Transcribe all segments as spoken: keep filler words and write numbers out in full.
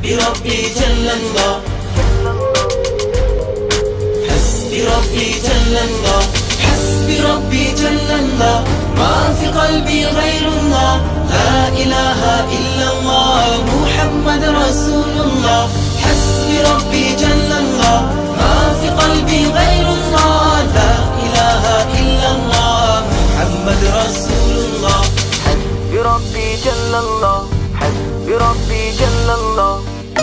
حسبي ربي جل الله حسبي ربي جل الله حسبي ربي جل الله ما في قلبي غير الله لا إله إلا الله محمد رسول الله حسبي ربي جل الله ما في قلبي غير الله لا إله إلا الله محمد رسول الله حسبي ربي جل الله حسبي ربي جل الله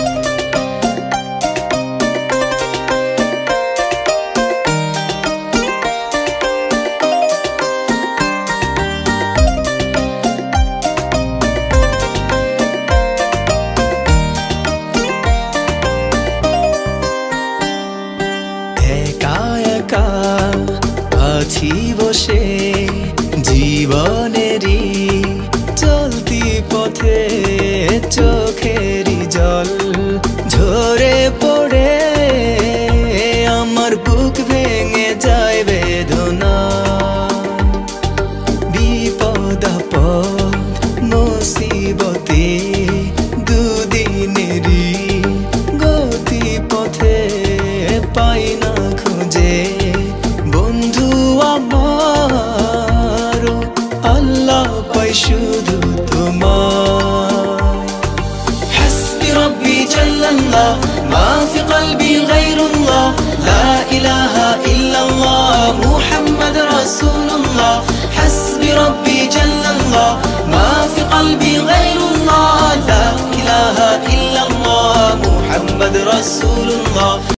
আছি বসে জীবনেরই চলতি পথে চোখেরই জল ঝরে পড়ে আমার বুক ভেঙে যায় বেদনা বিপদ আপদ মুসিবতে দুদিনেরই গতি পথে পাই না খুঁজে বন্ধু আমার আল্লাহ পাই শুধু তোমার حسبي ربي جل الله ما في قلبي غير الله لا إله إلا الله محمد رسول الله حسبي ربي جل الله ما في قلبي غير الله لا إله إلا الله محمد رسول الله